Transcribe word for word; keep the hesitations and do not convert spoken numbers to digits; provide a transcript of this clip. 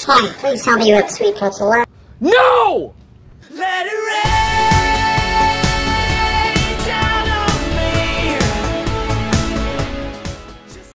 Tammy, please tell me you have sweet pretzel left. No! Let it rain.